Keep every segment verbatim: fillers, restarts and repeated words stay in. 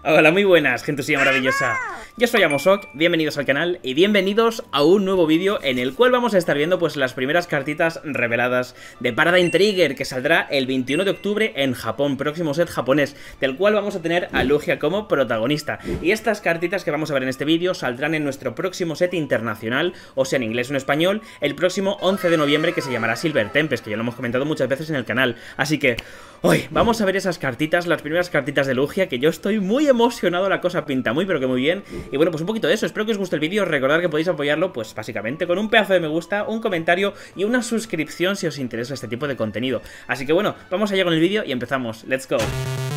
Hola, muy buenas, gentusía maravillosa. Yo soy Amosok, bienvenidos al canal y bienvenidos a un nuevo vídeo en el cual vamos a estar viendo pues las primeras cartitas reveladas de Paradigm Trigger, que saldrá el veintiuno de octubre en Japón, próximo set japonés, del cual vamos a tener a Lugia como protagonista. Y estas cartitas que vamos a ver en este vídeo saldrán en nuestro próximo set internacional, o sea en inglés o en español, el próximo once de noviembre, que se llamará Silver Tempest, que ya lo hemos comentado muchas veces en el canal. Así que hoy vamos a ver esas cartitas, las primeras cartitas de Lugia, que yo estoy muy emocionado, la cosa pinta muy pero que muy bien. Y bueno, pues un poquito de eso, espero que os guste el vídeo, recordad que podéis apoyarlo pues básicamente con un pedazo de me gusta, un comentario y una suscripción si os interesa este tipo de contenido. Así que bueno, vamos allá con el vídeo y empezamos, let's go.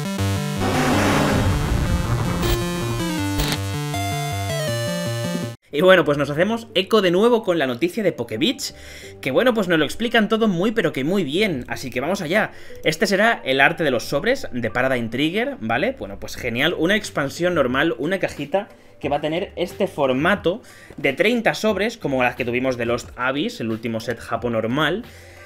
Y bueno, pues nos hacemos eco de nuevo con la noticia de Pokébeach, que bueno, pues nos lo explican todo muy pero que muy bien, así que vamos allá. Este será el arte de los sobres de Paradigm Trigger, ¿vale? Bueno, pues genial, una expansión normal, una cajita que va a tener este formato de treinta sobres, como las que tuvimos de Lost Abyss, el último set Japón normal.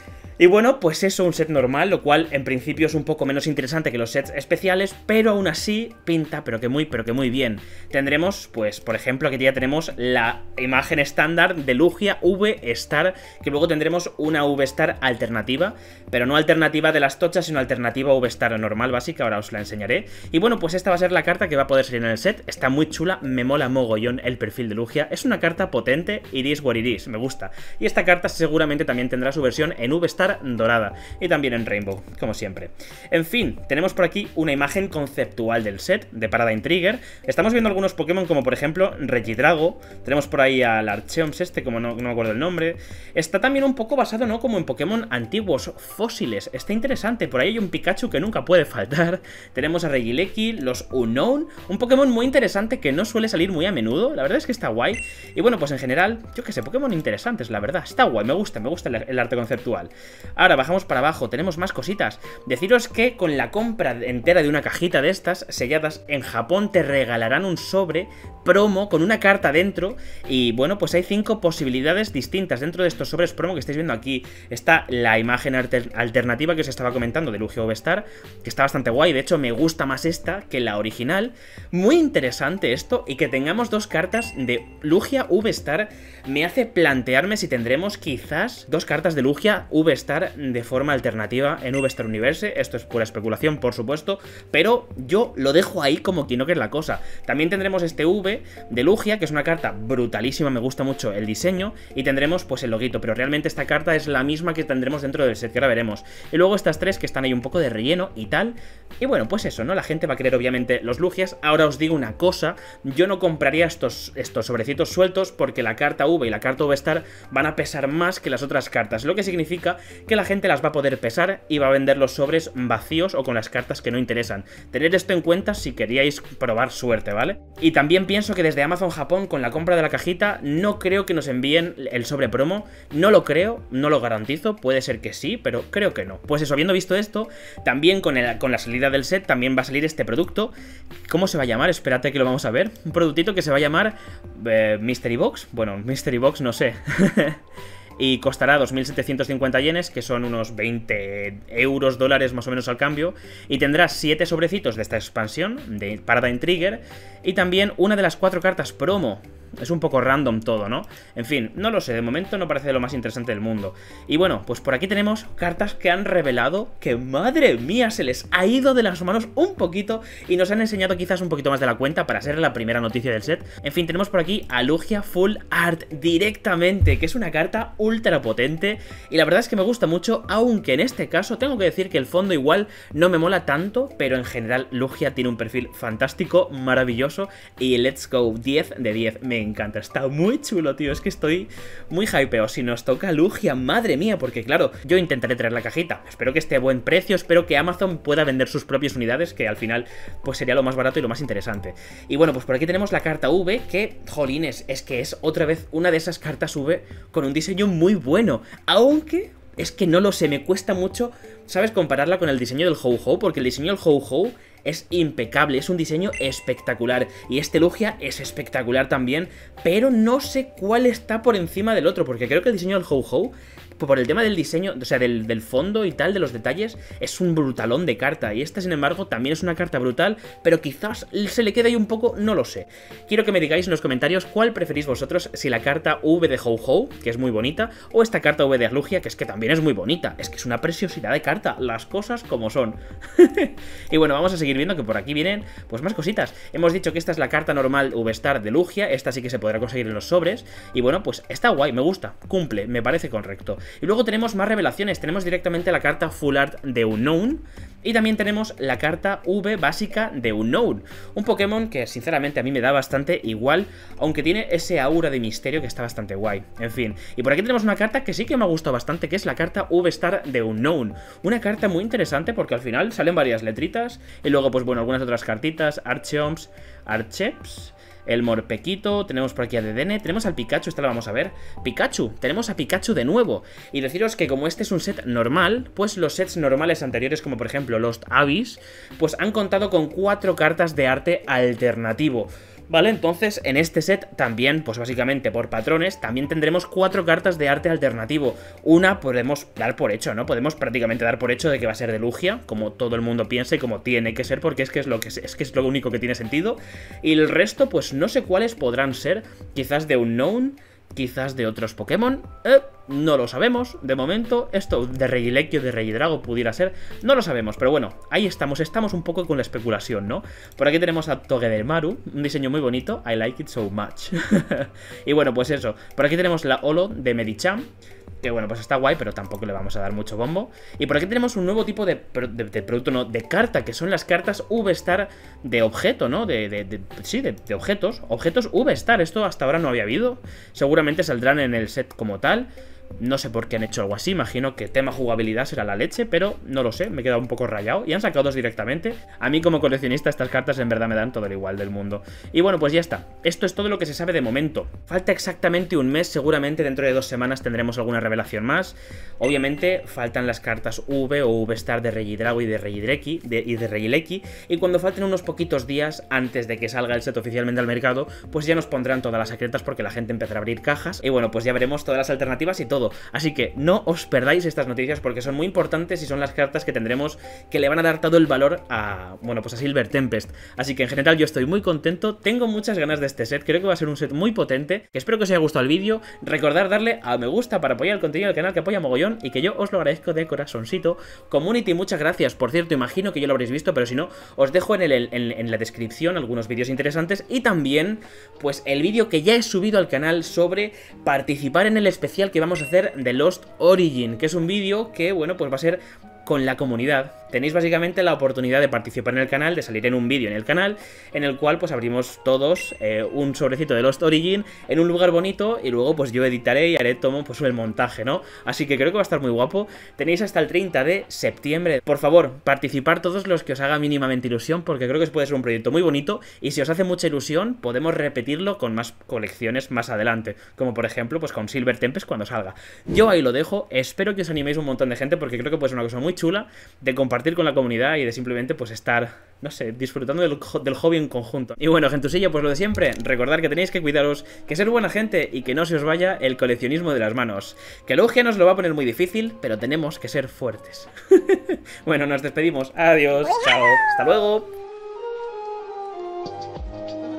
Y bueno, pues eso, un set normal, lo cual en principio es un poco menos interesante que los sets especiales, pero aún así pinta, pero que muy, pero que muy bien. Tendremos, pues, por ejemplo, aquí ya tenemos la imagen estándar de Lugia V-Star, que luego tendremos una V-Star alternativa, pero no alternativa de las tochas, sino alternativa V-Star normal, básica, ahora os la enseñaré. Y bueno, pues esta va a ser la carta que va a poder salir en el set, está muy chula, me mola mogollón el perfil de Lugia, es una carta potente, it is what it is, me gusta. Y esta carta seguramente también tendrá su versión en V-Star dorada y también en Rainbow, como siempre. En fin, tenemos por aquí una imagen conceptual del set de Paradigm Trigger. Estamos viendo algunos Pokémon como por ejemplo Regidrago, tenemos por ahí al Archeops este, como no, no me acuerdo el nombre. Está también un poco basado, ¿no?, como en Pokémon antiguos, fósiles, está interesante. Por ahí hay un Pikachu que nunca puede faltar. Tenemos a Regieleki, los Unknown, un Pokémon muy interesante que no suele salir muy a menudo, la verdad es que está guay. Y bueno, pues en general, yo que sé, Pokémon interesantes, la verdad, está guay, me gusta, me gusta el, el arte conceptual. Ahora bajamos para abajo, tenemos más cositas. Deciros que con la compra entera de una cajita de estas selladas en Japón te regalarán un sobre promo con una carta dentro. Y bueno, pues hay cinco posibilidades distintas dentro de estos sobres promo que estáis viendo aquí. Está la imagen alter alternativa que os estaba comentando de Lugia V-Star, que está bastante guay, de hecho me gusta más esta que la original. Muy interesante esto, y que tengamos dos cartas de Lugia V-Star me hace plantearme si tendremos quizás dos cartas de Lugia V-Star de forma alternativa en V-Star Universe. Esto es pura especulación, por supuesto, pero yo lo dejo ahí como que no, que es la cosa. También tendremos este V de Lugia, que es una carta brutalísima, me gusta mucho el diseño, y tendremos pues el loguito, pero realmente esta carta es la misma que tendremos dentro del set, que ahora veremos. Y luego estas tres que están ahí un poco de relleno y tal. Y bueno, pues eso, ¿no? La gente va a querer obviamente los Lugias. Ahora os digo una cosa, yo no compraría estos, estos sobrecitos sueltos, porque la carta V y la carta V-Star van a pesar más que las otras cartas, lo que significa que la gente las va a poder pesar y va a vender los sobres vacíos o con las cartas que no interesan. Tened esto en cuenta si queríais probar suerte, ¿vale? Y también pienso que desde Amazon Japón, con la compra de la cajita, no creo que nos envíen el sobre promo. No lo creo, no lo garantizo, puede ser que sí, pero creo que no. Pues eso, habiendo visto esto, también con, el, con la salida del set también va a salir este producto. ¿Cómo se va a llamar? Espérate que lo vamos a ver. Un productito que se va a llamar eh, Mystery Box. Bueno, Mystery Box no sé. Y costará dos mil setecientos cincuenta yenes, que son unos veinte euros, dólares más o menos al cambio. Y tendrá siete sobrecitos de esta expansión de Paradigm Trigger. Y también una de las cuatro cartas promo. Es un poco random todo, ¿no? En fin, no lo sé, de momento no parece lo más interesante del mundo. Y bueno, pues por aquí tenemos cartas que han revelado que, madre mía, se les ha ido de las manos un poquito y nos han enseñado quizás un poquito más de la cuenta para ser la primera noticia del set. En fin, tenemos por aquí a Lugia Full Art directamente, que es una carta ultra potente y la verdad es que me gusta mucho, aunque en este caso tengo que decir que el fondo igual no me mola tanto, pero en general Lugia tiene un perfil fantástico, maravilloso, y let's go, diez de diez, me encanta, está muy chulo, tío, es que estoy muy hypeo. Si nos toca Lugia, madre mía, porque claro, yo intentaré traer la cajita, espero que esté a buen precio, espero que Amazon pueda vender sus propias unidades, que al final pues sería lo más barato y lo más interesante. Y bueno, pues por aquí tenemos la carta V, que, jolines, es que es otra vez una de esas cartas V con un diseño muy bueno, aunque es que no lo sé, me cuesta mucho, ¿sabes?, compararla con el diseño del Ho-Ho, porque el diseño del Ho-Ho es impecable, es un diseño espectacular, y este Lugia es espectacular también, pero no sé cuál está por encima del otro, porque creo que el diseño del Ho-Ho por el tema del diseño, o sea, del, del fondo y tal, de los detalles, es un brutalón de carta. Y esta, sin embargo, también es una carta brutal, pero quizás se le quede ahí un poco, no lo sé. Quiero que me digáis en los comentarios cuál preferís vosotros, si la carta V de Ho-Ho, que es muy bonita, o esta carta V de Arlugia, que es que también es muy bonita. Es que es una preciosidad de carta, las cosas como son. Y bueno, vamos a seguir viendo que por aquí vienen pues más cositas. Hemos dicho que esta es la carta normal V-Star de Lugia, esta sí que se podrá conseguir en los sobres. Y bueno, pues está guay, me gusta, cumple, me parece correcto. Y luego tenemos más revelaciones, tenemos directamente la carta Full Art de Unknown. Y también tenemos la carta V básica de Unknown, un Pokémon que sinceramente a mí me da bastante igual, aunque tiene ese aura de misterio que está bastante guay. En fin, y por aquí tenemos una carta que sí que me ha gustado bastante, que es la carta V-Star de Unknown. Una carta muy interesante porque al final salen varias letritas y luego pues bueno, algunas otras cartitas, Archeops, Archeps... El Morpequito, tenemos por aquí a Dedenne, tenemos al Pikachu, esta la vamos a ver. Pikachu, tenemos a Pikachu de nuevo. Y deciros que como este es un set normal, pues los sets normales anteriores, como por ejemplo Lost Abyss, pues han contado con cuatro cartas de arte alternativo. Vale, entonces en este set también, pues básicamente por patrones, también tendremos cuatro cartas de arte alternativo. Una podemos dar por hecho, ¿no? Podemos prácticamente dar por hecho de que va a ser de Lugia, como todo el mundo piensa y como tiene que ser, porque es que es lo que es, es que es lo único que tiene sentido. Y el resto, pues no sé cuáles podrán ser, quizás de Unknown, quizás de otros Pokémon, eh, no lo sabemos, de momento. Esto de Regieleki o de Regidrago pudiera ser, no lo sabemos, pero bueno, ahí estamos, estamos un poco con la especulación, ¿no? Por aquí tenemos a Togedemaru, un diseño muy bonito, I like it so much. Y bueno, pues eso, por aquí tenemos la Holo de Medicham, que bueno, pues está guay, pero tampoco le vamos a dar mucho bombo. Y por aquí tenemos un nuevo tipo de, de, de producto, no, de carta, que son las cartas V-Star de objeto, ¿no? De, de, de sí, de, de objetos, objetos V-Star, esto hasta ahora no había habido. Seguramente saldrán en el set como tal. No sé por qué han hecho algo así, imagino que tema jugabilidad será la leche, pero no lo sé, me he quedado un poco rayado. Y han sacado dos directamente. A mí como coleccionista estas cartas en verdad me dan todo el igual del mundo. Y bueno, pues ya está, esto es todo lo que se sabe de momento. Falta exactamente un mes, seguramente dentro de dos semanas tendremos alguna revelación más. Obviamente faltan las cartas V o V-Star de Regidrago y de Regieleki, de, y de Regieleki. Y cuando falten unos poquitos días antes de que salga el set oficialmente al mercado, pues ya nos pondrán todas las secretas porque la gente empezará a abrir cajas. Y bueno, pues ya veremos todas las alternativas y todo. Todo. Así que no os perdáis estas noticias porque son muy importantes y son las cartas que tendremos que le van a dar todo el valor a, bueno, pues a Silver Tempest. Así que en general yo estoy muy contento, tengo muchas ganas de este set, creo que va a ser un set muy potente, que espero que os haya gustado el vídeo. Recordad darle a me gusta para apoyar el contenido del canal que apoya mogollón y que yo os lo agradezco de corazoncito. Community, muchas gracias, por cierto, imagino que ya lo habréis visto, pero si no, os dejo en, el, en, en la descripción algunos vídeos interesantes y también, pues el vídeo que ya he subido al canal sobre participar en el especial que vamos a hacer de Lost Origin, que es un vídeo que, bueno, pues va a ser con la comunidad. Tenéis básicamente la oportunidad de participar en el canal, de salir en un vídeo en el canal, en el cual pues abrimos todos eh, un sobrecito de Lost Origin en un lugar bonito y luego pues yo editaré y haré todo pues el montaje, ¿no? Así que creo que va a estar muy guapo. Tenéis hasta el treinta de septiembre. Por favor, participar todos los que os haga mínimamente ilusión, porque creo que puede ser un proyecto muy bonito y si os hace mucha ilusión podemos repetirlo con más colecciones más adelante, como por ejemplo pues con Silver Tempest cuando salga. Yo ahí lo dejo, espero que os animéis un montón de gente porque creo que puede ser una cosa muy chula de compartir con la comunidad y de simplemente pues estar, no sé, disfrutando del, del hobby en conjunto. Y bueno, gentusillo, pues lo de siempre, recordad que tenéis que cuidaros, que ser buena gente y que no se os vaya el coleccionismo de las manos. Que Lugia nos lo va a poner muy difícil, pero tenemos que ser fuertes. Bueno, nos despedimos, adiós, chao, hasta luego.